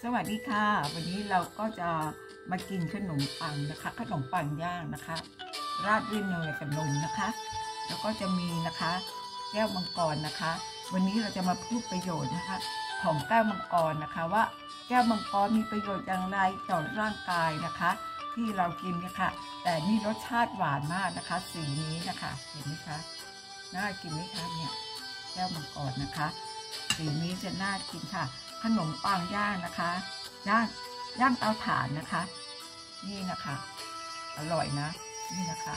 สวัสดีค่ะวันนี้เราก็จะมากินขนมปังนะคะขนมปังย่างนะคะราดด้วยเนยกับนมนะคะแล้วก็จะมีนะคะแก้วมังกรนะคะวันนี้เราจะมาพูดประโยชน์นะคะของแก้วมังกรนะคะว่าแก้วมังกรมีประโยชน์อย่างไรต่อร่างกายนะคะที่เรากินนะคะแต่นี่รสชาติหวานมากนะคะสีนี้นะคะเห็นไหมคะน่ากินไหมคะเนี่ยแก้วมังกรนะคะสีนี้จะน่ากินค่ะขนมปังย่างนะคะย่างเตาถ่านนะคะนี่นะคะอร่อยนะนี่นะคะ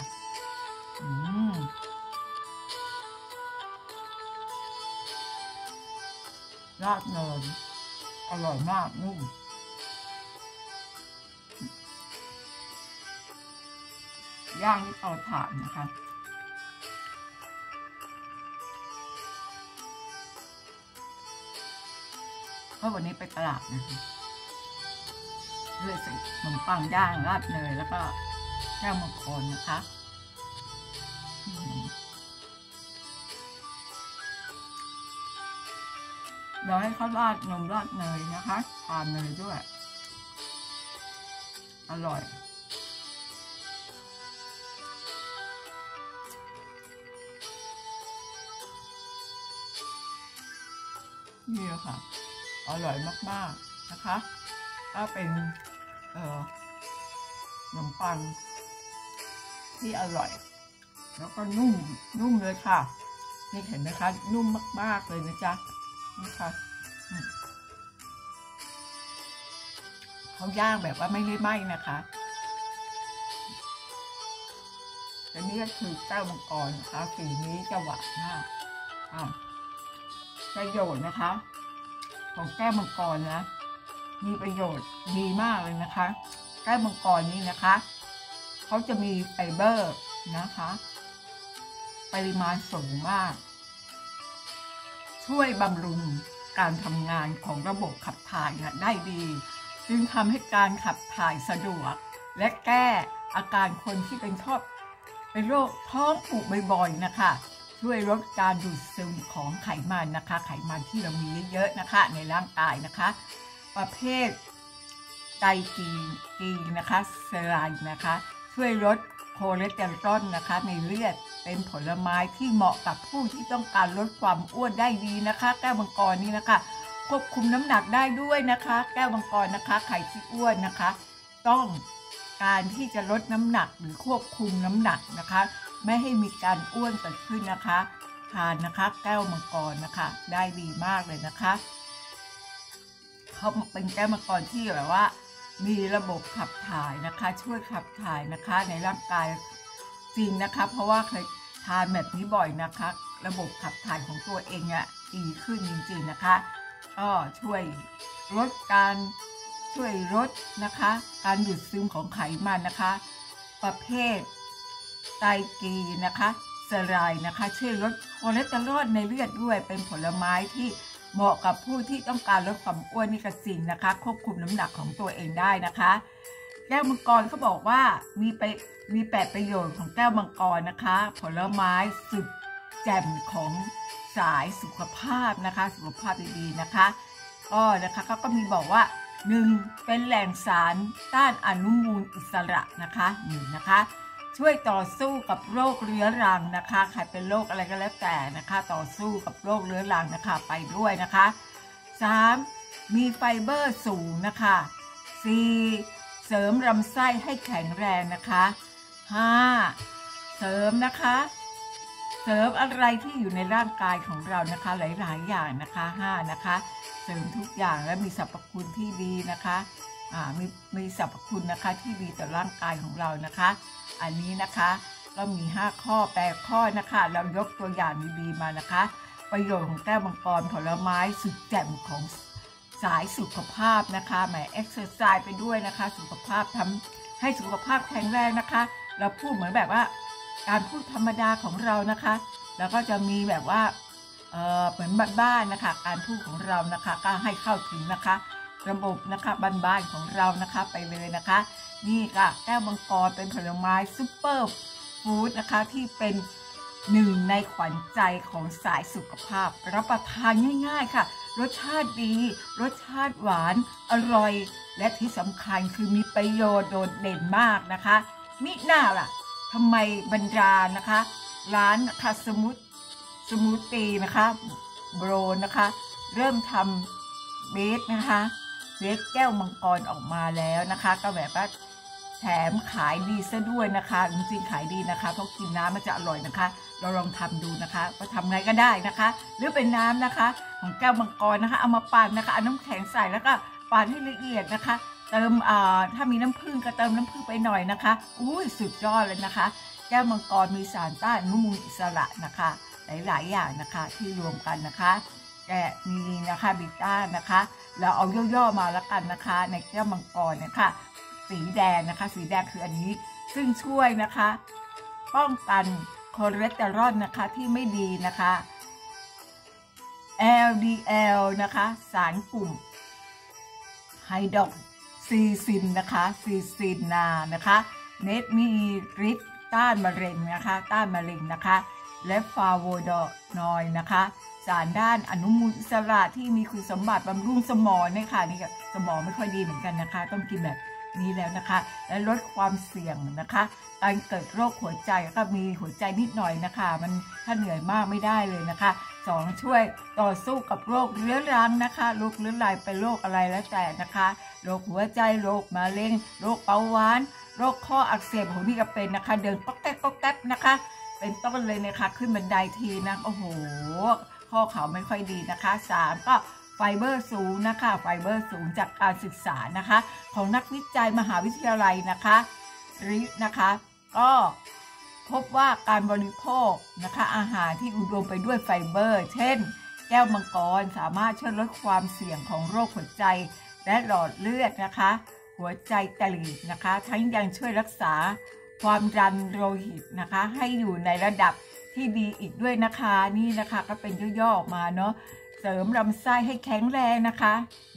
ราดเนยอร่อยมากนุ่มย่างที่เตาถ่านนะคะก็วันนี้ไปตลาดนะคะด้วยใส่ขนมปังย่างราดเนยแล้วก็แก้วมังกรนะคะเดี๋ยวให้เขาราดนมราดเนยนะคะทานเนยด้วยอร่อยนี่ค่ะอร่อยมากๆนะคะก็เป็นขนมปังที่อร่อยแล้วก็นุ่มเลยค่ะนี่เห็นไหมคะนุ่มมากๆเลยนะจ๊ะนี่ค่ะเขาย่างแบบว่าไม่ได้ไหม้นะคะแต่นี่ก็คือแก้วมังกรนะคะสีนี้จะหวานมากประโยชน์นะคะของแก้วมังกรนะมีประโยชน์ดีมากเลยนะคะแก้วมังกรนี้นะคะเขาจะมีไฟเบอร์นะคะปริมาณสูงมากช่วยบำรุงการทำงานของระบบขับถ่ายได้ดีจึงทำให้การขับถ่ายสะดวกและแก้อาการคนที่เป็นโรคท้องผูกบ่อยๆนะคะช่วยลดการดูดซึมของไขมันนะคะไขมันที่เรามีเยอะๆนะคะในร่างกายนะคะประเภทไตรกีนะคะเซรายนะคะช่วยลดคอเลสเตอรอลนะคะในเลือดเป็นผลไม้ที่เหมาะกับผู้ที่ต้องการลดความอ้วนได้ดีนะคะแก้วมังกรนี้นะคะควบคุมน้ำหนักได้ด้วยนะคะแก้วมังกรนะคะใครที่อ้วนนะคะต้องการที่จะลดน้ำหนักหรือควบคุมน้ำหนักนะคะไม่ให้มีการอ้วนเกิดขึ้นนะคะทานนะคะแก้วมังกรนะคะได้ดีมากเลยนะคะเขาเป็นแก้วมังกรที่แบบว่ามีระบบขับถ่ายนะคะช่วยขับถ่ายนะคะในร่างกายจริงนะคะเพราะว่าเคยทานแบบนี้บ่อยนะคะระบบขับถ่ายของตัวเองอะดีขึ้นจริงๆนะคะก็ช่วยลดนะคะการดูดซึมของไขมันนะคะประเภทไตรกีนะคะเซรายนะคะช่วยลดคอเลสเตอรอลในเลือดด้วยเป็นผลไม้ที่เหมาะกับผู้ที่ต้องการลดความอ้วนนี่ก็จริงนะคะควบคุมน้ำหนักของตัวเองได้นะคะแก้วมังกรเขาบอกว่ามี8ประโยชน์ของแก้วมังกรนะคะผลไม้สุดแจ่มของสายสุขภาพนะคะสุขภาพดีๆนะคะก็นะคะเขาก็มีบอกว่า1เป็นแหล่งสารต้านอนุมูลอิสระนะคะนะคะช่วยต่อสู้กับโรคเรื้อรังนะคะใครเป็นโรคอะไรก็แล้วแต่นะคะต่อสู้กับโรคเรื้อรังนะคะไปด้วยนะคะ3มีไฟเบอร์สูงนะคะ4เสริมลำไส้ให้แข็งแรงนะคะ5เสริมอะไรที่อยู่ในร่างกายของเรานะคะหลายๆอย่างนะคะ5นะคะเสริมทุกอย่างและมีสรรพคุณที่ดีนะคะมีสรรพคุณนะคะที่ดีต่อร่างกายของเรานะคะอันนี้นะคะก็มี5ข้อ8ข้อนะคะเรายกตัวอย่างดีๆมานะคะประโยชน์ของแก้วมังกรผลไม้สุดแจ่มของสายสุขภาพนะคะแหมเอ็กซ์เซอร์ไซส์ไปด้วยนะคะสุขภาพทำให้สุขภาพแข็งแรงนะคะเราพูดเหมือนแบบว่าการพูดธรรมดาของเรานะคะแล้วก็จะมีแบบว่าเหมือนบ้านๆนะคะการพูดของเรานะคะก็ให้เข้าถึงนะคะระบบนะคะบ้านๆของเรานะคะไปเลยนะคะนี่ค่ะแก้วมังกรเป็นผลไม้ซุปเปอร์ฟู้ดนะคะที่เป็น 1ในขวัญใจของสายสุขภาพรับประทานง่ายๆค่ะรสชาติดีรสชาติหวานอร่อยและที่สำคัญคือมีประโยชน์โดดเด่นมากนะคะมิน่าล่ะทำไมบรรดานะคะร้านนะคะสมูทตีนะคะโบรนะคะเริ่มทำเบสนะคะเบสแก้วมังกรออกมาแล้วนะคะก็แบบว่าแถมขายดีซะด้วยนะคะจริงๆขายดีนะคะเพราะกินน้ำมันจะอร่อยนะคะเราลองทำดูนะคะว่าทำไงก็ได้นะคะหรือเป็นน้ำนะคะของแก้วมังกรนะคะเอามาปั่นนะคะเอาน้ำแข็งใส่แล้วก็ปั่นให้ละเอียดนะคะเติมถ้ามีน้ำผึ้งก็เติมน้ำผึ้งไปหน่อยนะคะอุ้ยสุดยอดเลยนะคะแก้วมังกรมีสารต้านอนุมูลอิสระนะคะหลายๆอย่างนะคะที่รวมกันนะคะแต่มีนะคะบิต้านะคะเราเอาย่อๆมาแล้วกันนะคะในแก้วมังกรนะคะสีแดงนะคะสีแดงคืออันนี้ซึ่งช่วยนะคะป้องกันคอเลสเตอรอลนะคะที่ไม่ดีนะคะ LDL นะคะสารกลุ่มไฮดรอกซีซินนะคะซีซินนานะคะเม็ดมีฤทธิ์ต้านมะเร็งนะคะต้านมะเร็งนะคะและฟลาโวนอยด์นะคะสารด้านอนุมูลอิสระที่มีคุณสมบัติบำรุงสมองเนี่ยค่ะนี่สมองไม่ค่อยดีเหมือนกันนะคะต้องกินแบบนี้แล้วนะคะและลดความเสี่ยงนะคะการเกิดโรคหัวใจก็มีหัวใจนิดหน่อยนะคะมันถ้าเหนื่อยมากไม่ได้เลยนะคะ2ช่วยต่อสู้กับโรคเรื้อรังนะคะโรคเรื้อรังเป็นโรคอะไรแล้วแต่นะคะโรคหัวใจโรคมะเร็งโรคเบาหวานโรคข้ออักเสบของนี่ก็เป็นนะคะเดินป๊อกแก๊กป๊อกแก๊กนะคะเป็นต้นเลยนะคะขึ้นบันไดทีนะโอ้โหข้อเข่าไม่ค่อยดีนะคะ3ก็ไฟเบอร์สูงนะคะไฟเบอร์สูงจากการศึกษานะคะของนักวิจัยมหาวิทยาลัยนะคะนะคะก็พบว่าการบริโภคนะคะอาหารที่อุดมไปด้วยไฟเบอร์เช่นแก้วมังกรสามารถช่วยลดความเสี่ยงของโรคหัวใจและหลอดเลือดนะคะหัวใจตีบนะคะทั้งยังช่วยรักษาความดันโลหิตนะคะให้อยู่ในระดับที่ดีอีกด้วยนะคะนี่นะคะก็เป็นย่อๆออกมาเนาะเสริมลำไส้ให้แข็งแรงนะคะ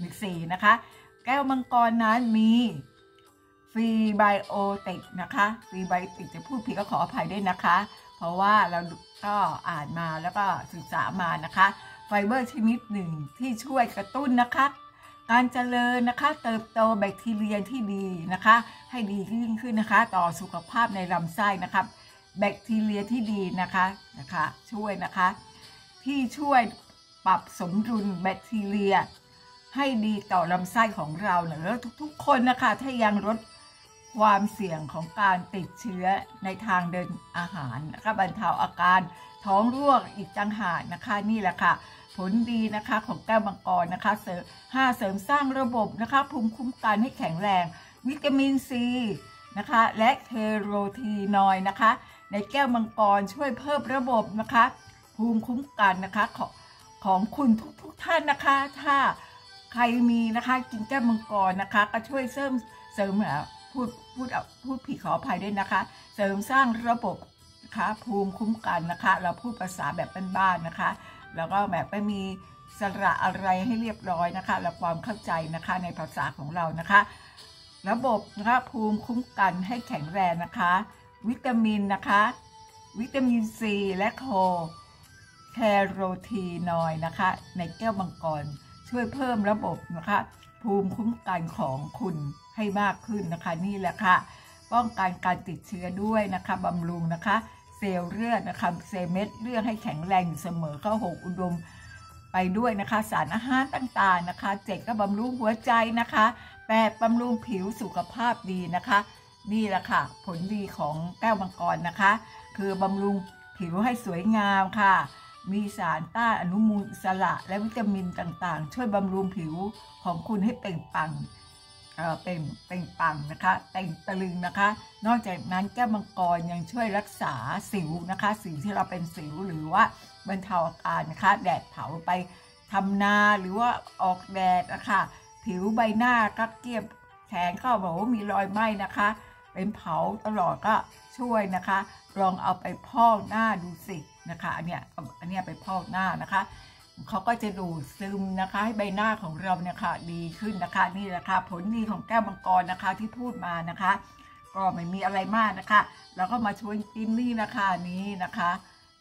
4นะคะแก้วมังกรนั้นมีฟรีไบโอติกนะคะฟรีไบโอติกจะพูดผิดก็ขออภัยด้วยนะคะเพราะว่าเราก็อ่านมาแล้วก็ศึกษามานะคะไฟเบอร์ชนิดหนึ่งที่ช่วยกระตุ้นนะคะการเจริญนะคะเติบโตแบคทีเรียที่ดีนะคะให้ดียิ่งขึ้นนะคะต่อสุขภาพในลำไส้นะคะแบคทีเรียที่ดีนะคะช่วยนะคะที่ช่วยปรับสมดุลแบคทีเรียให้ดีต่อลำไส้ของเราแล้วทุกๆคนนะคะถ้ายังลดความเสี่ยงของการติดเชื้อในทางเดินอาหารนะคะบรรเทาอาการท้องร่วงอีกต่างหากนะคะนี่แหละค่ะผลดีนะคะของแก้วมังกรนะคะเสริมสร้างระบบนะคะภูมิคุ้มกันให้แข็งแรงวิตามินซีนะคะและเทโรทีนอยด์นะคะในแก้วมังกรช่วยเพิ่มระบบนะคะภูมิคุ้มกันนะคะของคุณทุกท่านนะคะถ้าใครมีนะคะกินแก้วมังกรนะคะก็ช่วยเสริมพูดผิดขออภัยด้วยนะคะเสริมสร้างระบบนะคะภูมิคุ้มกันนะคะเราพูดภาษาแบบบ้านๆนะคะแล้วก็แบบไม่มีสระอะไรให้เรียบร้อยนะคะและความเข้าใจนะคะในภาษาของเรานะคะระบบนะคะภูมิคุ้มกันให้แข็งแรงนะคะวิตามินนะคะวิตามินซีและแคโรทีนอยด์นะคะในแก้วมังกรช่วยเพิ่มระบบนะคะภูมิคุ้มกันของคุณให้มากขึ้นนะคะนี่แหละค่ะป้องกันการติดเชื้อด้วยนะคะบำรุงนะคะเซลล์เลือดนะคะเซลล์เม็ดเลือดให้แข็งแรงอยู่เสมอเข้า6อุดมไปด้วยนะคะสารอาหารต่างๆนะคะ7ก็บำรุงหัวใจนะคะ8บำรุงผิวสุขภาพดีนะคะนี่แหละค่ะผลดีของแก้วมังกรนะคะคือบำรุงผิวให้สวยงามค่ะมีสารต้านอนุมูลอิสระและวิตามินต่างๆช่วยบำรุงผิวของคุณให้เปล่งปลั่งเป็นปังนะคะแต่งตะลึงนะคะนอกจากนั้นแก้วมังกรยังช่วยรักษาสิวนะคะสิวที่เราเป็นสิวหรือว่าบรรเทาอาการนะคะแดดเผาไปทำนาหรือว่าออกแดดนะคะผิวใบหน้าก็เกรียบแขนก็บอกว่ามีรอยไหม้นะคะเป็นเผาตลอดก็ช่วยนะคะลองเอาไปพอกหน้าดูสินะคะอันเนี้ยไปพอกหน้านะคะเขาก็จะดูดซึมนะคะให้ใบหน้าของเราเนี่ยค่ะดีขึ้นนะคะนี่แหละค่ะผลดีของแก้วมังกรนะคะที่พูดมานะคะก็ไม่มีอะไรมากนะคะแล้วก็มาชวนกินนี่นะคะนี้นะคะ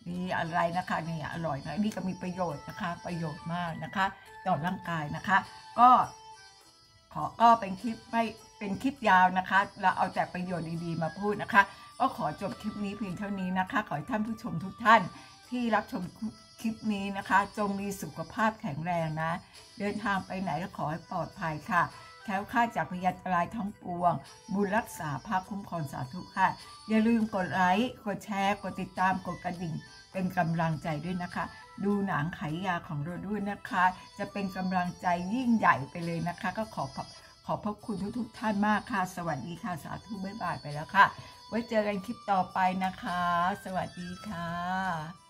มีอะไรนะคะเนี่ยอร่อยนะนี่ก็มีประโยชน์นะคะประโยชน์มากนะคะต่อร่างกายนะคะก็เป็นคลิปไม่เป็นคลิปยาวนะคะเราเอาแต่ประโยชน์ดีๆมาพูดนะคะก็ขอจบคลิปนี้เพียงเท่านี้นะคะขอให้ท่านผู้ชมทุกท่านที่รับชมคลิปนี้นะคะจงมีสุขภาพแข็งแรงนะเดินทางไปไหนก็ขอให้ปลอดภัยค่ะแคล้วคลาดจากพยาธิร้ายทั้งปวงบุญรักษาภาคคุ้มครองสาธุค่ะอย่าลืมกดไลค์กดแชร์กดติดตามกดกระดิ่งเป็นกำลังใจด้วยนะคะดูหนังไขยาของเราด้วยนะคะจะเป็นกำลังใจยิ่งใหญ่ไปเลยนะคะก็ขอบพระคุณทุกท่านมากค่ะสวัสดีค่ะสาธุบ๊ายบายไปแล้วค่ะไว้เจอกันคลิปต่อไปนะคะสวัสดีค่ะ